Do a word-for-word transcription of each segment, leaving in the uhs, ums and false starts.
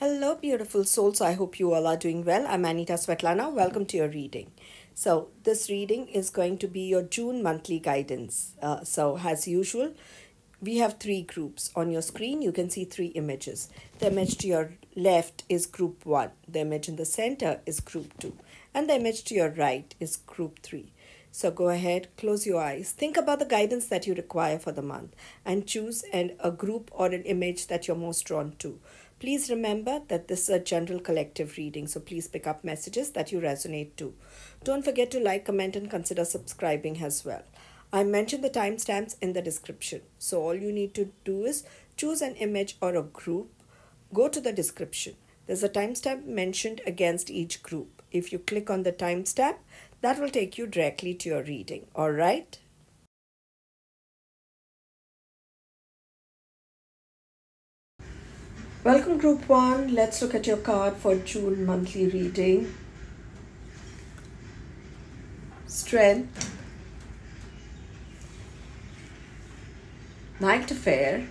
Hello, beautiful souls. I hope you all are doing well. I'm Anita Svetlana. Welcome to your reading. So, this reading is going to be your June monthly guidance. Uh, so, as usual, we have three groups. On your screen, you can see three images. The image to your left is group one, the image in the center is group two, and the image to your right is group three. So go ahead, close your eyes, think about the guidance that you require for the month, and choose an, a group or an image that you're most drawn to. Please remember that this is a general collective reading, so please pick up messages that you resonate to. Don't forget to like, comment, and consider subscribing as well. I mentioned the timestamps in the description, so all you need to do is choose an image or a group, go to the description. There's a timestamp mentioned against each group. If you click on the timestamp, that will take you directly to your reading, all right? Welcome, group one. Let's look at your card for June monthly reading. Strength, Knight of Air,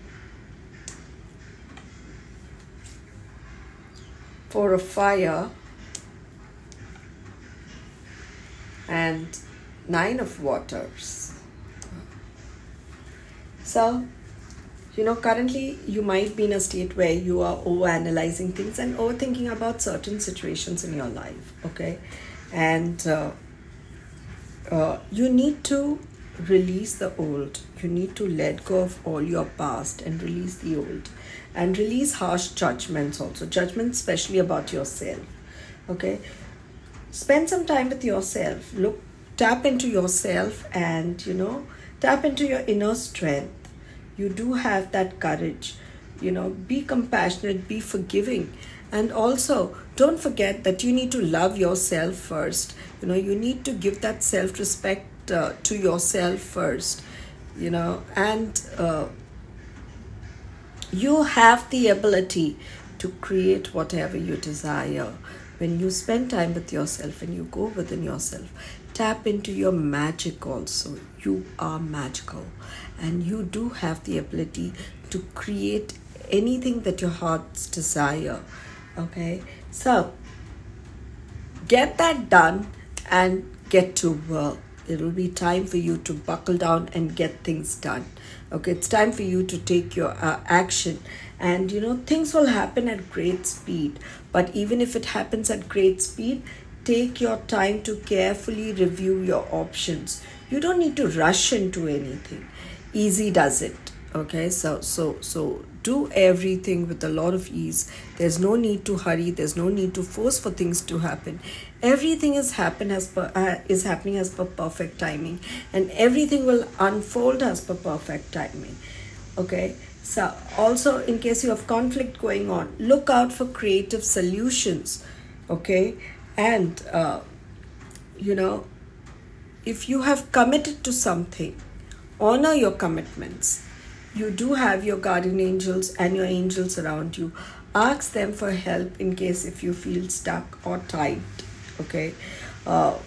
Four of Fire, and Nine of Waters. So, you know, currently you might be in a state where you are over-analyzing things and overthinking about certain situations in your life, okay? And uh, uh, you need to release the old. You need to let go of all your past and release the old. And release harsh judgments also. Judgments especially about yourself, okay? Spend some time with yourself. Look, tap into yourself and, you know, tap into your inner strength. You do have that courage. You know, be compassionate, be forgiving. And also, don't forget that you need to love yourself first. You know, you need to give that self-respect uh, to yourself first. You know, and uh, you have the ability to create whatever you desire. When you spend time with yourself and you go within yourself, tap into your magic also. You are magical and you do have the ability to create anything that your hearts desire. Okay, so get that done and get to work. It will be time for you to buckle down and get things done. Okay, it's time for you to take your uh, action. And you know, things will happen at great speed. But even if it happens at great speed, take your time to carefully review your options. You don't need to rush into anything. Easy does it. Okay, so so so do everything with a lot of ease. There's no need to hurry. There's no need to force for things to happen. Everything is happen as per uh, is happening as per perfect timing, and everything will unfold as per perfect timing. Okay. So also, in case you have conflict going on, look out for creative solutions. Okay, and uh, you know, if you have committed to something, honor your commitments. You do have your guardian angels and your angels around you. Ask them for help in case if you feel stuck or tight. Okay. Uh,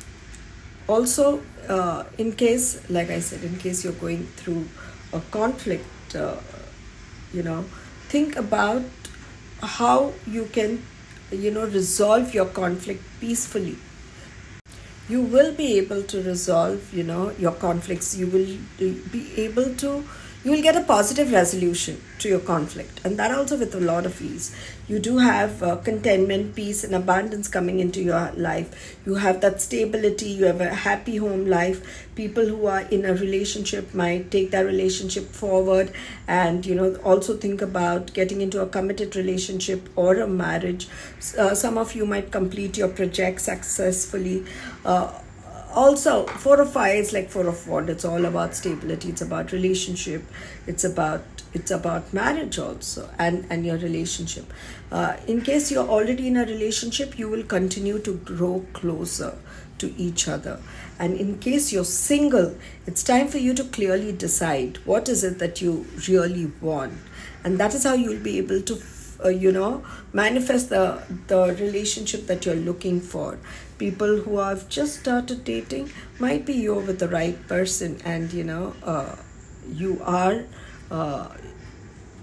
also, uh, in case, like I said, in case you're going through a conflict, uh, you know, think about how you can, you know, resolve your conflict peacefully. You will be able to resolve, you know, your conflicts. You will be able to, you will get a positive resolution to your conflict, and that also with a lot of ease. You do have uh, contentment, peace, and abundance coming into your life. You have that stability. You have a happy home life. People who are in a relationship might take that relationship forward, and you know, also think about getting into a committed relationship or a marriage. Uh, some of you might complete your project successfully. Uh, Also, four of fire is like four of wand. It's all about stability. It's about relationship. It's about it's about marriage also, and and your relationship. Uh, in case you're already in a relationship, you will continue to grow closer to each other. And in case you're single, it's time for you to clearly decide what is it that you really want, and that is how you'll be able to uh, you know, manifest the the relationship that you're looking for. People who have just started dating, might be you're with the right person, and you know, uh, you are uh,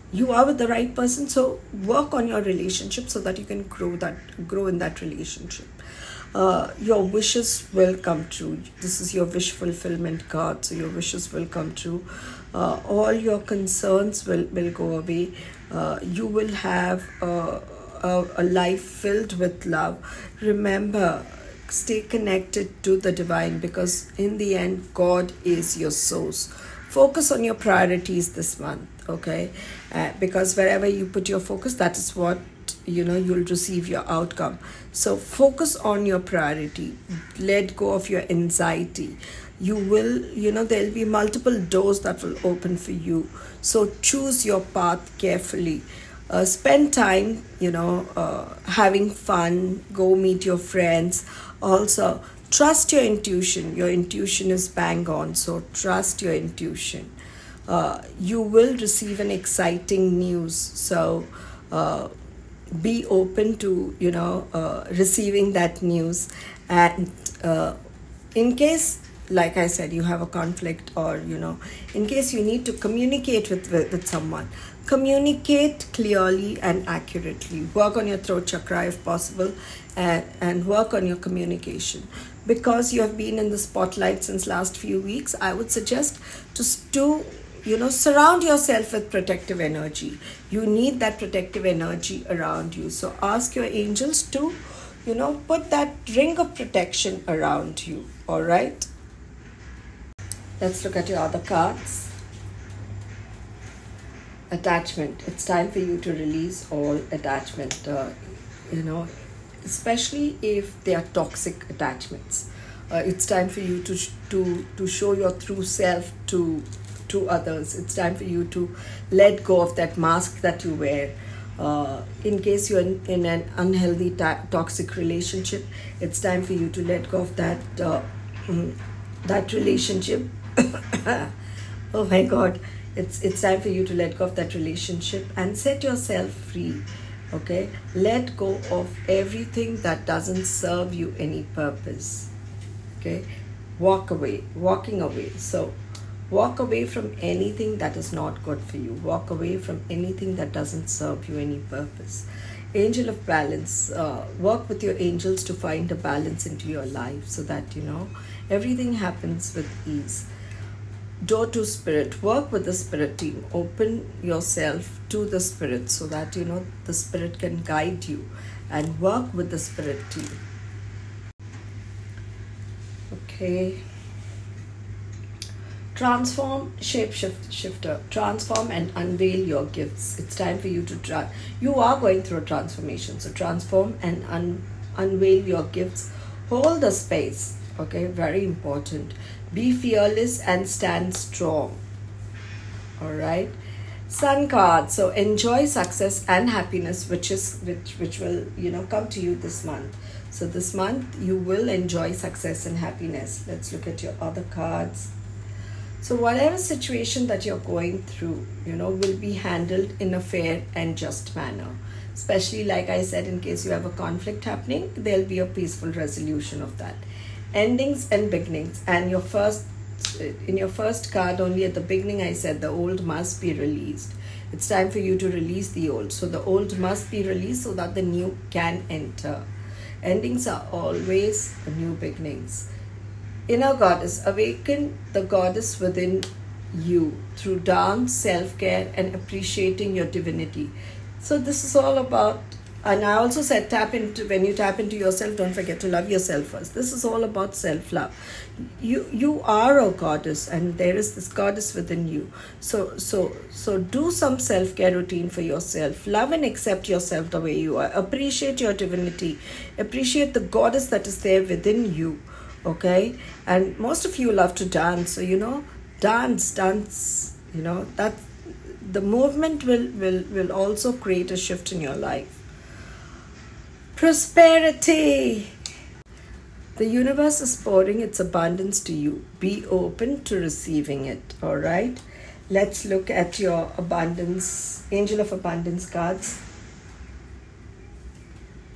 you are with the right person, so work on your relationship so that you can grow that grow in that relationship. Uh, your wishes will come true. This is your wish fulfillment card, so your wishes will come true. Uh, all your concerns will, will go away. Uh, you will have a, a, a life filled with love. Remember, stay connected to the divine, because in the end, God is your source. Focus on your priorities this month, okay? Uh, because wherever you put your focus, that is what, you know, you'll receive your outcome. So focus on your priority. Let go of your anxiety. You will, you know, there'll be multiple doors that will open for you. So choose your path carefully. Uh, spend time, you know, uh, having fun. Go meet your friends. Also, trust your intuition. Your intuition is bang on. So trust your intuition. Uh, you will receive an exciting news. So uh, be open to, you know, uh, receiving that news. And uh, in case, like I said, you have a conflict, or, you know, in case you need to communicate with, with, with someone, communicate clearly and accurately. Work on your throat chakra if possible, and, and work on your communication. Because you have been in the spotlight since last few weeks, I would suggest to, to you know, surround yourself with protective energy. You need that protective energy around you. So ask your angels to, you know, put that ring of protection around you. All right. Let's look at your other cards. Attachment. It's time for you to release all attachment, uh, you know, especially if they are toxic attachments. Uh, it's time for you to, to, to show your true self to to others. It's time for you to let go of that mask that you wear. Uh, in case you're in, in an unhealthy toxic relationship, it's time for you to let go of that uh, that relationship. Oh my God, it's it's time for you to let go of that relationship and set yourself free. Okay, let go of everything that doesn't serve you any purpose. Okay, walk away, walking away. So walk away from anything that is not good for you. Walk away from anything that doesn't serve you any purpose. Angel of balance. Uh, work with your angels to find a balance into your life so that, you know, everything happens with ease. Door to spirit. Work with the spirit team. Open yourself to the spirit so that, you know, the spirit can guide you, and work with the spirit team. Okay. Transform, shapeshift, shifter. Transform and unveil your gifts. It's time for you to try. You are going through a transformation. So transform and un, unveil your gifts. Hold the space. Okay, very important. Be fearless and stand strong. All right. Sun card. So enjoy success and happiness, which is which which will, you know, come to you this month. So this month you will enjoy success and happiness. Let's look at your other cards. So whatever situation that you're going through, you know, will be handled in a fair and just manner. Especially, like I said, in case you have a conflict happening, there'll be a peaceful resolution of that. Endings and beginnings. And your first, in your first card, only at the beginning, I said the old must be released. It's time for you to release the old. So the old must be released so that the new can enter. Endings are always new beginnings. Inner goddess. Awaken the goddess within you through dance, self-care, and appreciating your divinity. So this is all about, and I also said tap into, when you tap into yourself, don't forget to love yourself first. This is all about self-love. You you are a goddess, and there is this goddess within you. So so so do some self-care routine for yourself. Love and accept yourself the way you are. Appreciate your divinity. Appreciate the goddess that is there within you. Okay, and most of you love to dance, so, you know, dance, dance, you know, that the movement will, will, will also create a shift in your life. Prosperity. The universe is pouring its abundance to you. Be open to receiving it, all right? Let's look at your abundance, Angel of Abundance cards.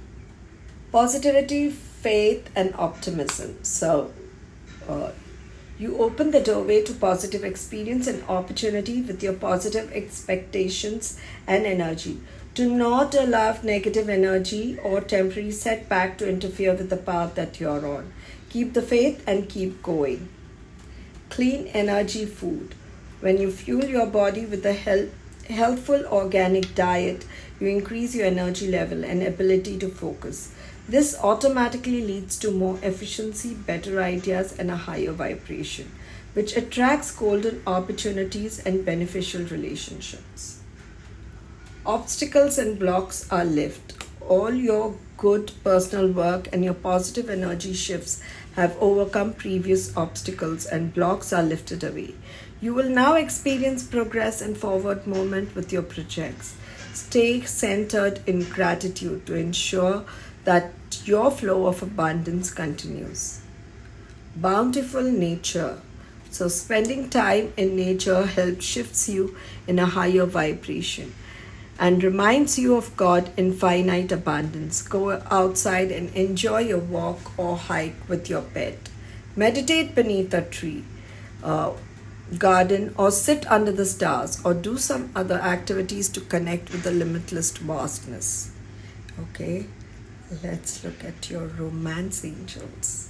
Positivity, faith, and optimism. So uh, You open the doorway to positive experience and opportunity with your positive expectations and energy. Do not allow negative energy or temporary setback to interfere with the path that you're on. Keep the faith and keep going. Clean energy food. When you fuel your body with a health, healthful organic diet, you increase your energy level and ability to focus. This automatically leads to more efficiency, better ideas, and a higher vibration, which attracts golden opportunities and beneficial relationships. Obstacles and blocks are lifted. All your good personal work and your positive energy shifts have overcome previous obstacles and blocks are lifted away. You will now experience progress and forward movement with your projects. Stay centered in gratitude to ensure that your flow of abundance continues. Bountiful nature. So spending time in nature helps shifts you in a higher vibration and reminds you of God in finite abundance. Go outside and enjoy your walk or hike with your pet. Meditate beneath a tree, uh, garden, or sit under the stars, or do some other activities to connect with the limitless vastness. Okay, let's look at your romance angels.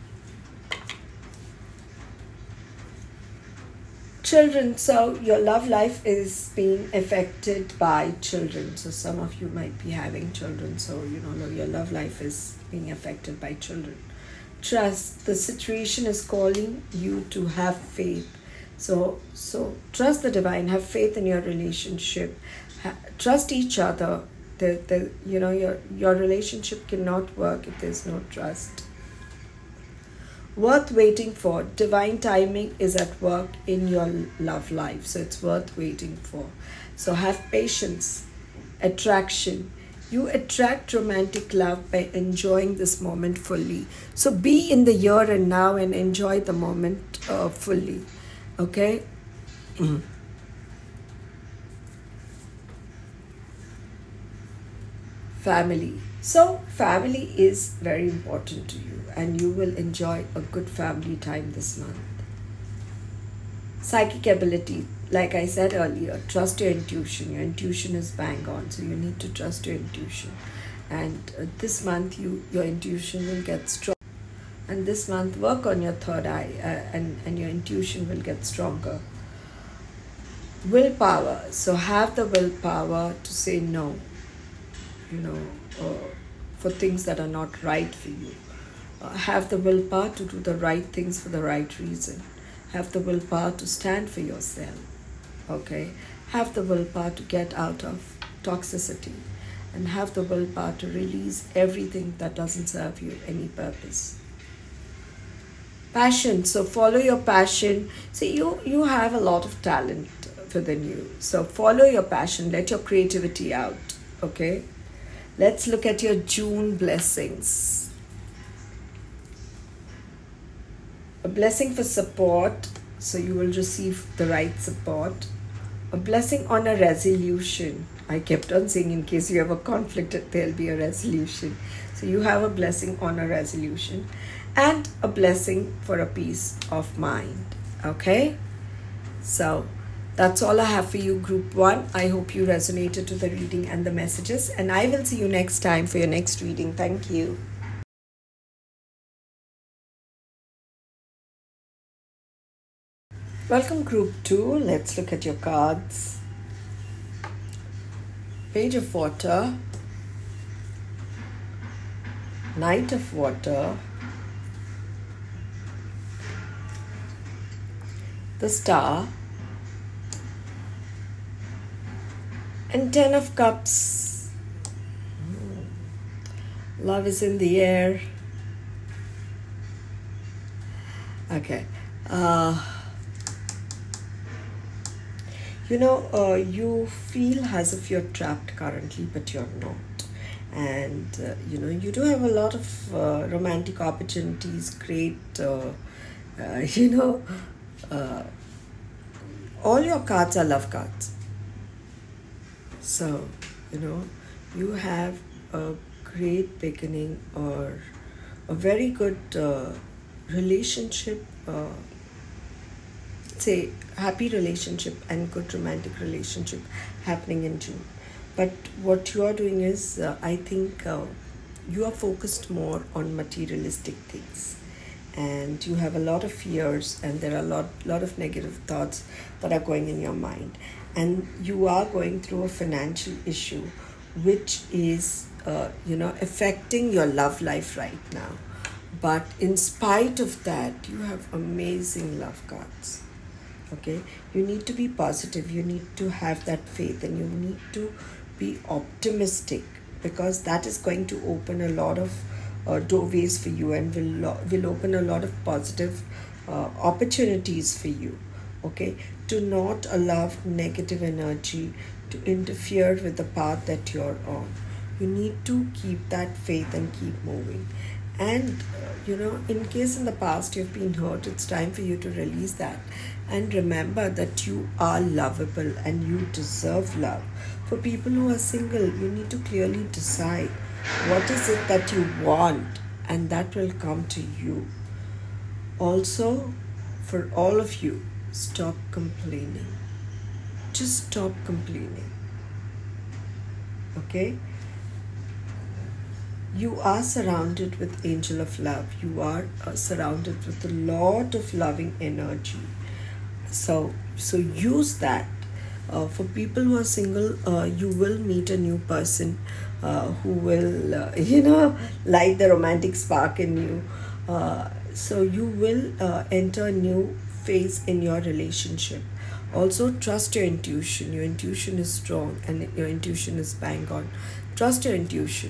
Children, so your love life is being affected by children. So some of you might be having children, so you know your love life is being affected by children. Trust, the situation is calling you to have faith. So, so trust the divine, have faith in your relationship, ha- trust each other. The, the, you know, your, your relationship cannot work if there's no trust. Worth waiting for. Divine timing is at work in your love life. So it's worth waiting for. So have patience. Attraction. You attract romantic love by enjoying this moment fully. So be in the here and now and enjoy the moment uh, fully. Okay? Mm. Family. So family is very important to you and you will enjoy a good family time this month. Psychic ability. Like I said earlier, trust your intuition. Your intuition is bang on, so you need to trust your intuition. And uh, this month, you your intuition will get strong. And this month, work on your third eye, uh, and and your intuition will get stronger. Willpower. So have the willpower to say no. You know, uh, for things that are not right for you. Uh, have the willpower to do the right things for the right reason. Have the willpower to stand for yourself. Okay, have the willpower to get out of toxicity and have the willpower to release everything that doesn't serve you any purpose. Passion. So follow your passion. See, you you have a lot of talent within you, so follow your passion, let your creativity out. Okay, let's look at your June blessings. A blessing for support, so you will receive the right support. A blessing on a resolution. I kept on saying in case you have a conflict, there'll be a resolution. So you have a blessing on a resolution and a blessing for a peace of mind. Okay? So that's all I have for you, group one. I hope you resonated to the reading and the messages, and I will see you next time for your next reading. Thank you. Welcome, group two. Let's look at your cards. Page of Water, Knight of Water, the Star, and Ten of Cups. Love is in the air. Okay. Uh, You know, uh, you feel as if you're trapped currently, but you're not. And, uh, you know, you do have a lot of uh, romantic opportunities, great, uh, uh, you know, uh, all your cards are love cards. So, you know, you have a great beginning or a very good uh, relationship uh, say happy relationship and good romantic relationship happening in June. But what you are doing is, uh, I think uh, you are focused more on materialistic things, and you have a lot of fears, and there are a lot, lot of negative thoughts that are going in your mind, and you are going through a financial issue, which is, uh, you know, affecting your love life right now. But in spite of that, you have amazing love cards. Okay, you need to be positive, you need to have that faith, and you need to be optimistic, because that is going to open a lot of uh, doorways for you, and will lo- will open a lot of positive uh, opportunities for you. Okay, do not allow negative energy to interfere with the path that you're on. You need to keep that faith and keep moving. And uh, you know, in case in the past you've been hurt, it's time for you to release that, and remember that you are lovable and you deserve love. For people who are single, you need to clearly decide what is it that you want, and that will come to you. Also, for all of you, stop complaining. Just stop complaining. Okay? You are surrounded with angel of love. You are uh, surrounded with a lot of loving energy. So, so use that. Uh, for people who are single, uh, you will meet a new person uh, who will, uh, you know, light the romantic spark in you. Uh, so you will uh, enter a new phase in your relationship. Also, trust your intuition. Your intuition is strong, and your intuition is bang on. Trust your intuition.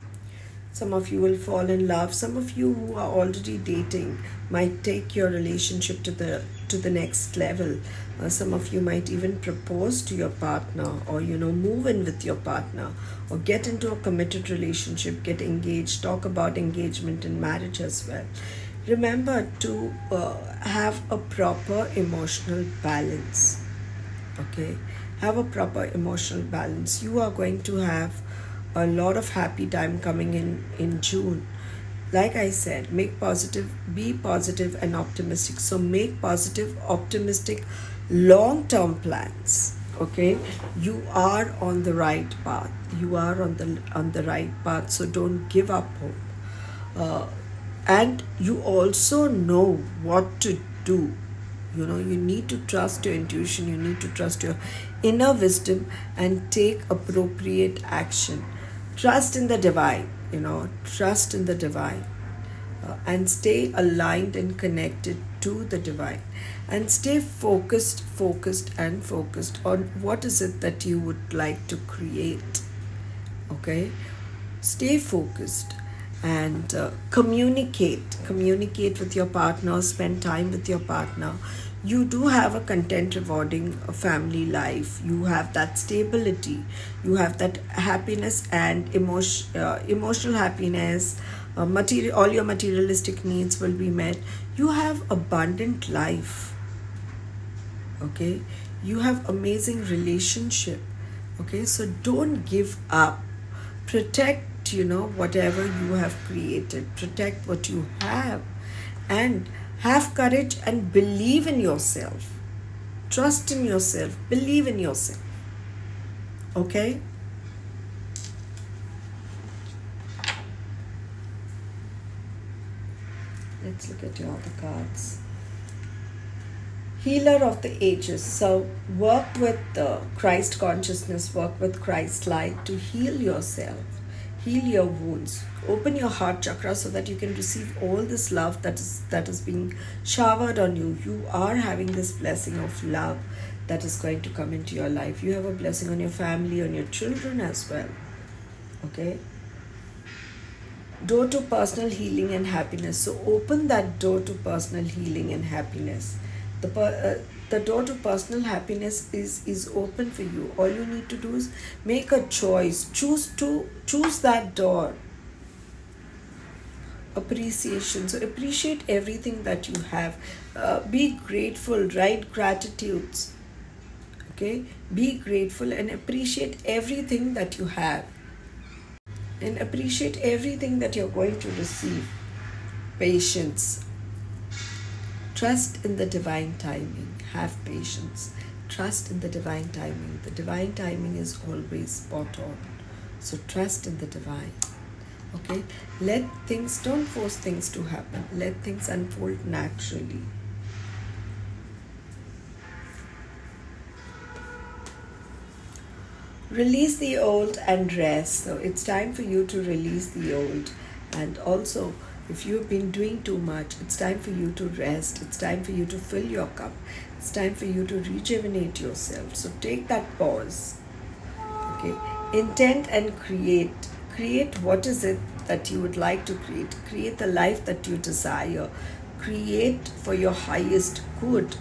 Some of you will fall in love. Some of you who are already dating might take your relationship to the to the next level. Uh, some of you might even propose to your partner, or you know, move in with your partner, or get into a committed relationship, get engaged, talk about engagement and marriage as well. Remember to uh, have a proper emotional balance. Okay, have a proper emotional balance. You are going to have a lot of happy time coming in in June. Like I said, make positive, be positive and optimistic. So make positive, optimistic, long-term plans. Okay, you are on the right path. You are on the on the right path. So don't give up hope. Uh, and you also know what to do. You know, you need to trust your intuition. You need to trust your inner wisdom and take appropriate action. Trust in the divine, you know, trust in the divine, uh, and stay aligned and connected to the divine, and stay focused, focused and focused on what is it that you would like to create. Okay, stay focused and uh, communicate, communicate with your partner, spend time with your partner. You do have a content, rewarding family life. You have that stability. You have that happiness and emotion, uh, emotional happiness. Uh, material, all your materialistic needs will be met. You have abundant life. Okay, you have amazing relationship. Okay, so don't give up. Protect, you know, whatever you have created. Protect what you have, and have courage and believe in yourself. Trust in yourself. Believe in yourself. Okay? Let's look at your other cards. Healer of the ages. So work with the Christ consciousness, work with Christ light to heal yourself. Heal your wounds. Open your heart chakra so that you can receive all this love that is that is being showered on you. You are having this blessing of love that is going to come into your life. You have a blessing on your family, on your children as well. Okay? Door to personal healing and happiness. So open that door to personal healing and happiness. The per, uh, the door to personal happiness is is open for you. All you need to do is make a choice. Choose to choose that door. Appreciation. So appreciate everything that you have. Uh, be grateful. Write gratitudes. Okay. Be grateful and appreciate everything that you have. And appreciate everything that you're going to receive. Patience. Trust in the divine timing. Have patience. Trust in the divine timing. The divine timing is always spot on. So trust in the divine. Okay? Let things, don't force things to happen. Let things unfold naturally. Release the old and rest. So it's time for you to release the old. And also, if you've been doing too much, it's time for you to rest. It's time for you to fill your cup. It's time for you to rejuvenate yourself. So take that pause. Okay. Intend and create. Create what is it that you would like to create. Create the life that you desire. Create for your highest good.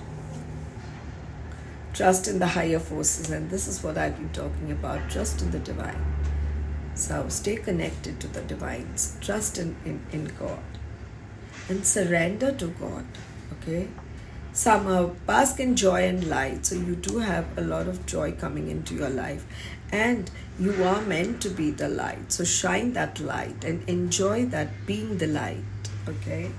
Trust in the higher forces, and this is what I've been talking about. Trust in the divine. So stay connected to the divines. Trust in, in, in God. And surrender to God. Okay? Somehow bask in joy and light. So you do have a lot of joy coming into your life. And you are meant to be the light. So shine that light and enjoy that being the light. Okay?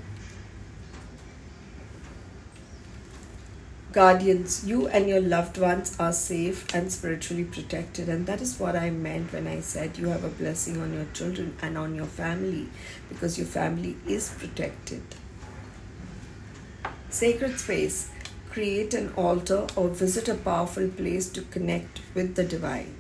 Guardians, you and your loved ones are safe and spiritually protected, and that is what I meant when I said you have a blessing on your children and on your family, because your family is protected. Sacred space, create an altar or visit a powerful place to connect with the divine.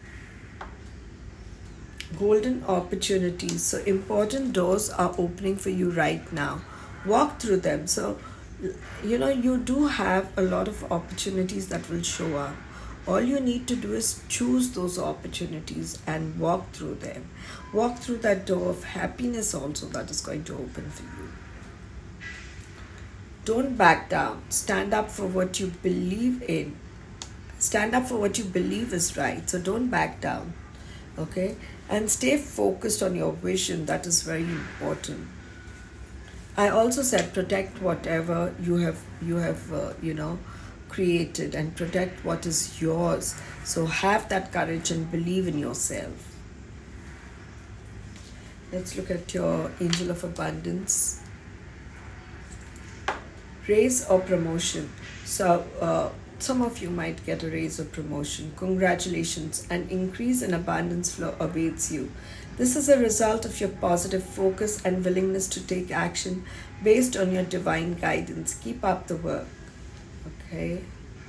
Golden opportunities, so important doors are opening for you right now. Walk through them. So you know, you do have a lot of opportunities that will show up. All you need to do is choose those opportunities and walk through them. Walk through that door of happiness also that is going to open for you. Don't back down. Stand up for what you believe in. Stand up for what you believe is right. So don't back down. Okay? And stay focused on your vision. That is very important. I also said protect whatever you have, you have, uh, you know, created, and protect what is yours. So have that courage and believe in yourself. Let's look at your angel of abundance. Raise or promotion. So uh, some of you might get a raise or promotion. Congratulations. An increase in abundance flow awaits you. This is a result of your positive focus and willingness to take action based on your divine guidance. Keep up the work. Okay.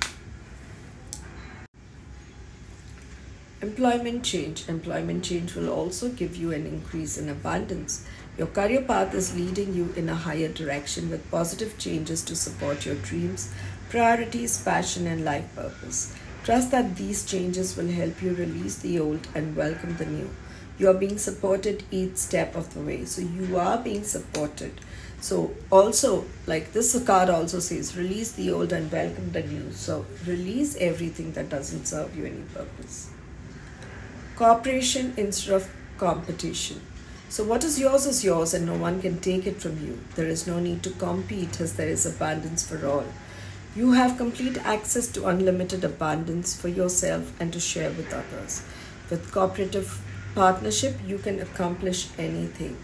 Employment change. Employment change will also give you an increase in abundance. Your career path is leading you in a higher direction with positive changes to support your dreams, priorities, passion, and life purpose. Trust that these changes will help you release the old and welcome the new. You are being supported each step of the way. So you are being supported. So also, like this card also says, release the old and welcome the new. So release everything that doesn't serve you any purpose. Cooperation instead of competition. So what is yours is yours and no one can take it from you. There is no need to compete as there is abundance for all. You have complete access to unlimited abundance for yourself and to share with others. With cooperative partnership, you can accomplish anything.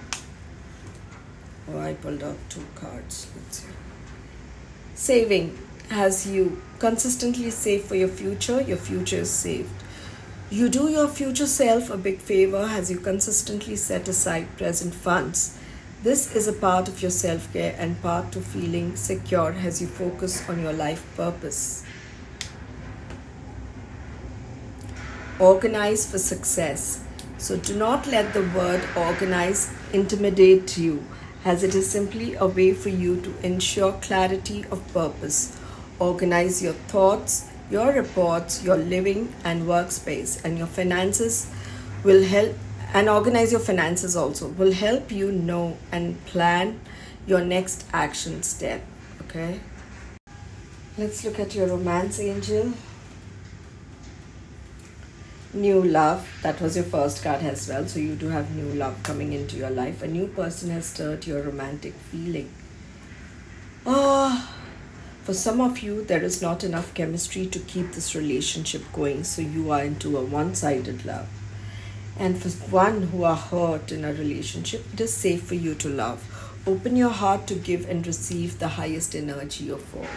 Oh, I pulled out two cards. Let's see. Saving. As you consistently save for your future, your future is saved. You do your future self a big favor as you consistently set aside present funds. This is a part of your self-care and part to feeling secure as you focus on your life purpose. Organize for success. So do not let the word organize intimidate you, as it is simply a way for you to ensure clarity of purpose. Organize your thoughts, your reports, your living and workspace, and your finances will help, and organize your finances also will help you know and plan your next action step. Okay, let's look at your romance angel. New love. That was your first card as well. So you do have new love coming into your life. A new person has stirred your romantic feeling. Oh, for some of you, there is not enough chemistry to keep this relationship going. So you are into a one-sided love. And for one who are hurt in a relationship, it is safe for you to love. Open your heart to give and receive the highest energy of all.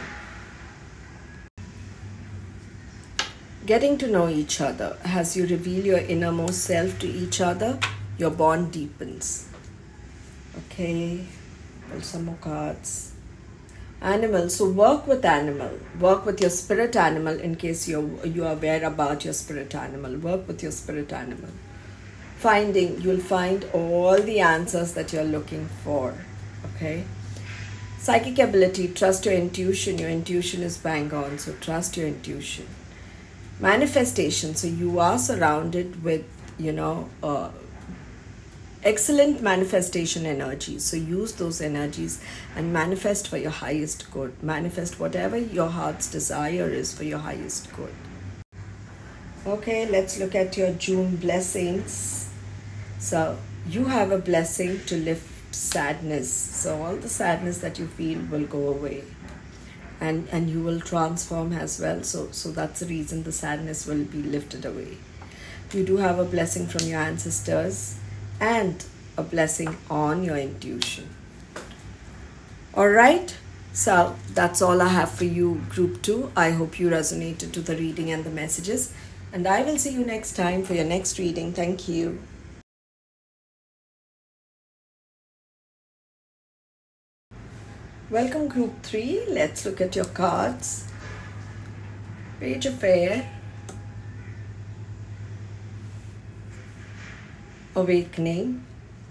Getting to know each other. As you reveal your innermost self to each other, your bond deepens. Okay, pull some more cards. Animal. So work with animal. Work with your spirit animal in case you you are aware about your spirit animal. Work with your spirit animal. Finding, you'll find all the answers that you're looking for. Okay. Psychic ability, trust your intuition. Your intuition is bang on, so trust your intuition. Manifestation, so you are surrounded with, you know, uh, excellent manifestation energies. So use those energies and manifest for your highest good. Manifest whatever your heart's desire is for your highest good. Okay, let's look at your June blessings. So you have a blessing to lift sadness. So all the sadness that you feel will go away. And, and you will transform as well. So, so that's the reason the sadness will be lifted away. You do have a blessing from your ancestors and a blessing on your intuition. Alright, so that's all I have for you, group two. I hope you resonated to the reading and the messages. And I will see you next time for your next reading. Thank you. Welcome, group three. Let's look at your cards. Page of Air. Awakening.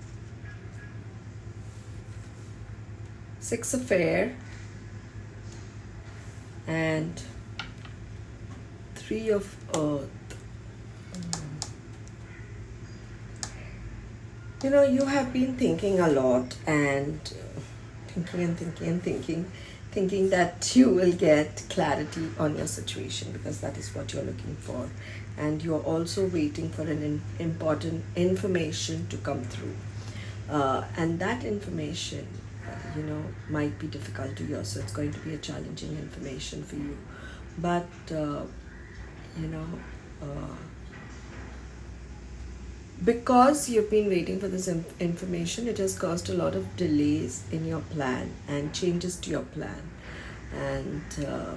Six of Air. And Three of Earth. You know, you have been thinking a lot and thinking and thinking and thinking, thinking that you will get clarity on your situation because that is what you're looking for. And you're also waiting for an in, important information to come through. Uh, and that information, uh, you know, might be difficult to hear. So it's going to be a challenging information for you. But, uh, you know, uh, because you've been waiting for this inf- information, it has caused a lot of delays in your plan and changes to your plan. And uh,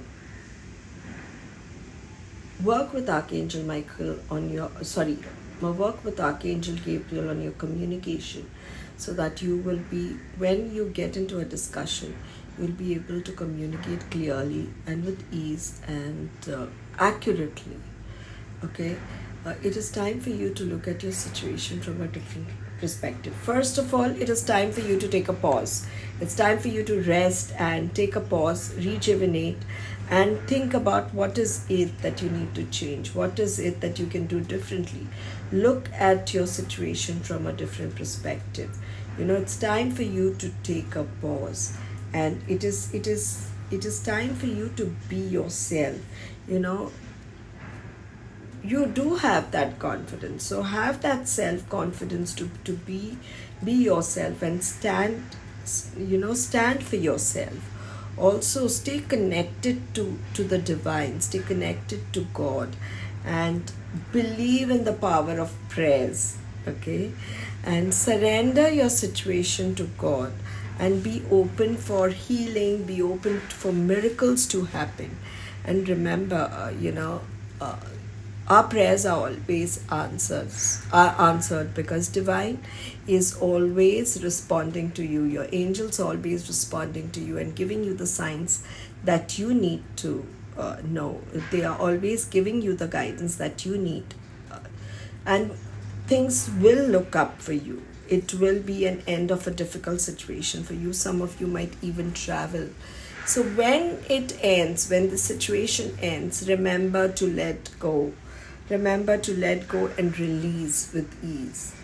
work with Archangel Michael on your, sorry, work with Archangel Gabriel on your communication so that you will be, when you get into a discussion, you'll be able to communicate clearly and with ease and uh, accurately. Okay? Uh, it is time for you to look at your situation from a different perspective. First of all, it is time for you to take a pause. It's time for you to rest and take a pause, rejuvenate, and think about what is it that you need to change. What is it that you can do differently? Look at your situation from a different perspective. You know, it's time for you to take a pause. And it is, it is, it is time for you to be yourself. You know, you do have that confidence, so have that self-confidence to, to be be yourself and stand, you know, stand for yourself. Also stay connected to to the divine, stay connected to God, and believe in the power of prayers. Okay, and surrender your situation to God and be open for healing, be open for miracles to happen. And remember, uh, you know uh, our prayers are always answers, are answered because divine is always responding to you. Your angels are always responding to you and giving you the signs that you need to uh, know. They are always giving you the guidance that you need. Uh, and things will look up for you. It will be an end of a difficult situation for you. Some of you might even travel. So when it ends, when the situation ends, remember to let go. Remember to let go and release with ease.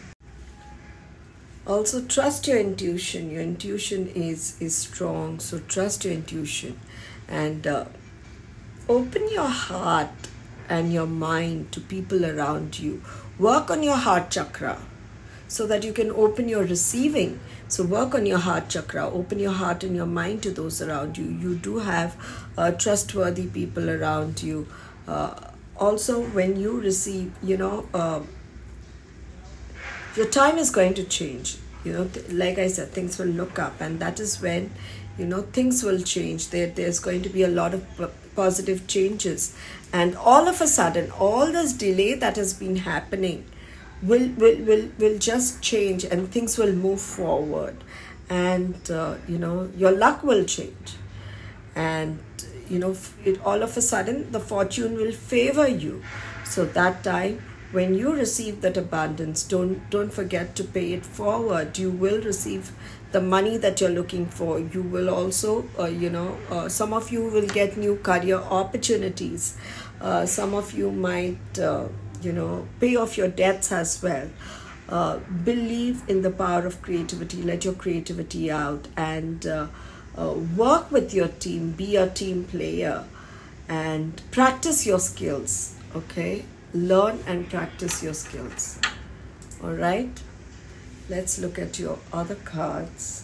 Also, trust your intuition. Your intuition is, is strong, so trust your intuition. And uh, open your heart and your mind to people around you. Work on your heart chakra so that you can open your receiving. So work on your heart chakra. Open your heart and your mind to those around you. You do have uh, trustworthy people around you. Uh, Also, when you receive, you know, uh, your time is going to change. You know, th- like I said, things will look up, and that is when, you know, things will change. There, there's going to be a lot of p- positive changes, and all of a sudden, all this delay that has been happening will will will, will just change, and things will move forward, and uh, you know, your luck will change, and you know, it, all of a sudden the fortune will favor you. So that time when you receive that abundance, don't don't forget to pay it forward. You will receive the money that you're looking for. You will also uh, you know uh, some of you will get new career opportunities. Uh, some of you might uh, you know pay off your debts as well. Uh, believe in the power of creativity. Let your creativity out, and uh, uh, work with your team. Be a team player, and practice your skills. Okay, learn and practice your skills. All right, let's look at your other cards.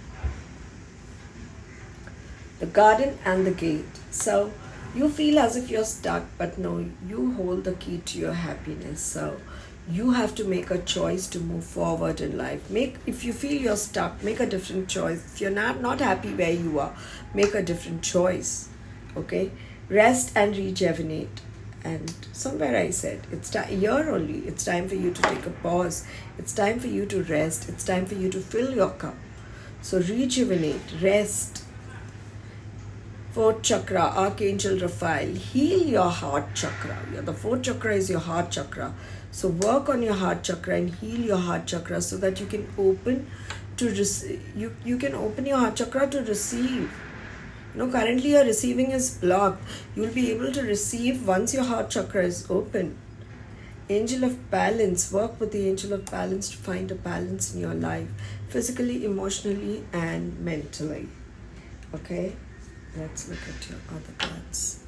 The garden and the gate. So you feel as if you're stuck, but no, you hold the key to your happiness. So you have to make a choice to move forward in life. Make, if you feel you're stuck, make a different choice. If you're not not happy where you are, make a different choice. Okay, rest and rejuvenate. And somewhere I said, it's time, here only, it's time for you to take a pause. It's time for you to rest. It's time for you to fill your cup. So rejuvenate, rest. Fourth chakra, Archangel Raphael, heal your heart chakra. Yeah, the fourth chakra is your heart chakra. So work on your heart chakra and heal your heart chakra so that you can open to receive. You, you can open your heart chakra to receive. You know, currently your receiving is blocked. You'll be able to receive once your heart chakra is open. Angel of balance. Work with the angel of balance to find a balance in your life, physically, emotionally, and mentally. Okay, let's look at your other cards.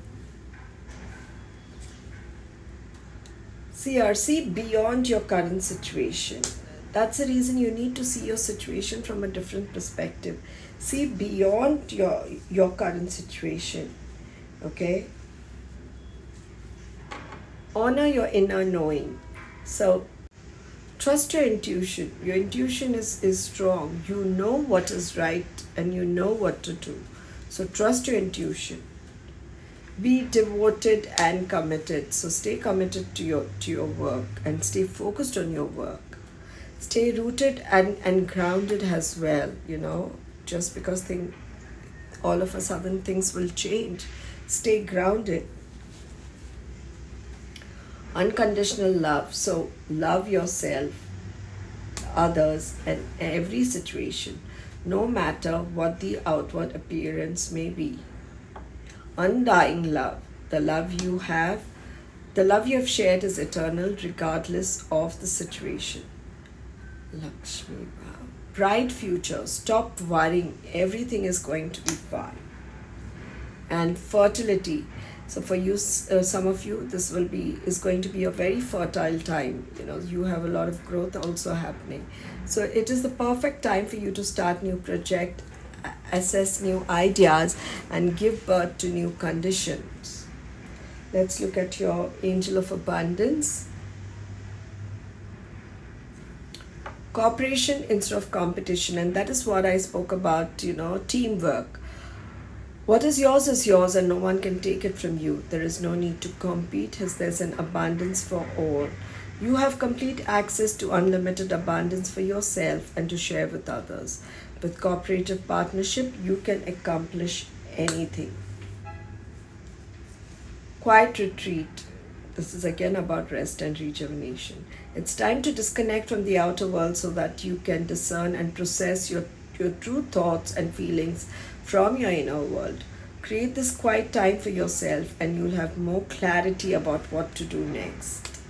C R, see beyond your current situation. That's the reason you need to see your situation from a different perspective. See beyond your your current situation. Okay, honor your inner knowing. So trust your intuition. Your intuition is is strong. You know what is right and you know what to do. So trust your intuition. Be devoted and committed. So stay committed to your to your work and stay focused on your work. Stay rooted and, and grounded as well, you know. Just because thing, all of a sudden things will change. Stay grounded. Unconditional love. So love yourself, others, and every situation, no matter what the outward appearance may be. Undying love. The love you have, the love you have shared is eternal regardless of the situation. Lakshmi, wow. Bright future. Stop worrying. Everything is going to be fine. And fertility. So for you, uh, some of you, this will be is going to be a very fertile time. You know, you have a lot of growth also happening. So it is the perfect time for you to start new project, assess new ideas, and give birth to new conditions. Let's look at your angel of abundance. Cooperation instead of competition, and that is what I spoke about, you know, teamwork. What is yours is yours and no one can take it from you. There is no need to compete as there's an abundance for all. You have complete access to unlimited abundance for yourself and to share with others. With cooperative partnership, you can accomplish anything. Quiet retreat. This is again about rest and rejuvenation. It's time to disconnect from the outer world so that you can discern and process your, your true thoughts and feelings from your inner world. Create this quiet time for yourself and you'll have more clarity about what to do next.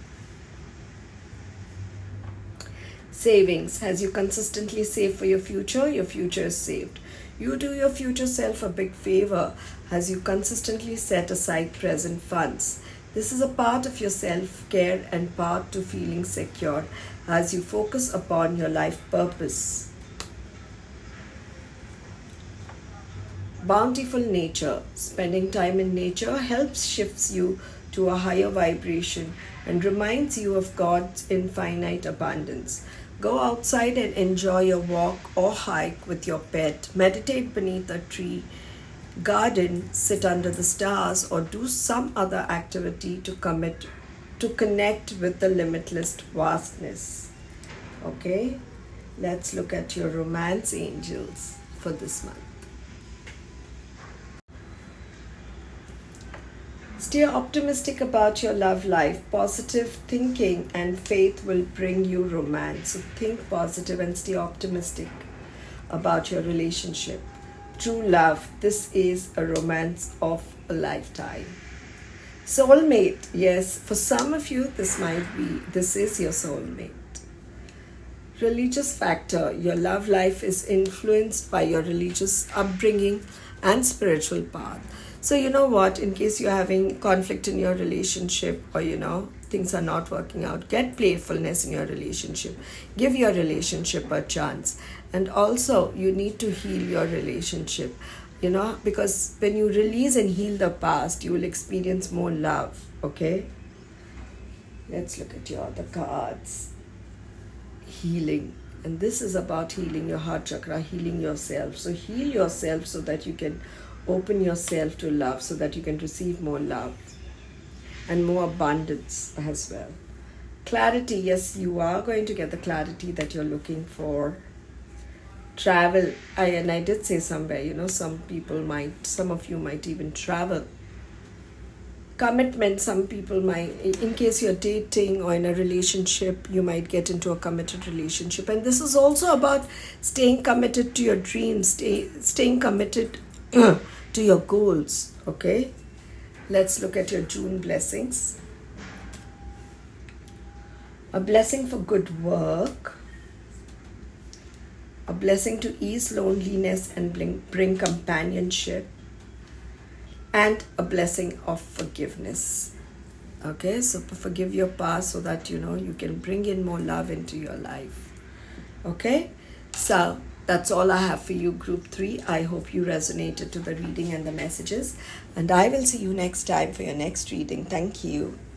Savings. As you consistently save for your future, your future is saved. You do your future self a big favor as you consistently set aside present funds. This is a part of your self-care and part to feeling secure as you focus upon your life purpose. Bountiful nature. Spending time in nature helps shifts you to a higher vibration and reminds you of God's infinite abundance. Go outside and enjoy your walk or hike with your pet. Meditate beneath a tree, garden, sit under the stars, or do some other activity to commit to connect with the limitless vastness. Okay, let's look at your romance angels for this month. Stay optimistic about your love life. Positive thinking and faith will bring you romance. So think positive and stay optimistic about your relationship. True love, this is a romance of a lifetime. Soulmate, yes, for some of you this might be, this is your soulmate. Religious factor, your love life is influenced by your religious upbringing and spiritual path. So you know what, in case you're having conflict in your relationship, or you know, things are not working out, get playfulness in your relationship. Give your relationship a chance. And also, you need to heal your relationship, you know, because when you release and heal the past, you will experience more love, okay? Let's look at your other cards. Healing. And this is about healing your heart chakra, healing yourself. So heal yourself so that you can open yourself to love, so that you can receive more love and more abundance as well. Clarity, yes, you are going to get the clarity that you're looking for. Travel, I and I did say somewhere, you know, some people might, some of you might even travel. Commitment, some people might, in case you're dating or in a relationship, you might get into a committed relationship. And this is also about staying committed to your dreams, stay, staying committed to your goals, okay? Let's look at your June blessings. A blessing for good work. A blessing to ease loneliness and bring, bring companionship. And a blessing of forgiveness. Okay, so forgive your past so that, you know, you can bring in more love into your life. Okay, so that's all I have for you, group three. I hope you resonated to the reading and the messages. And I will see you next time for your next reading. Thank you.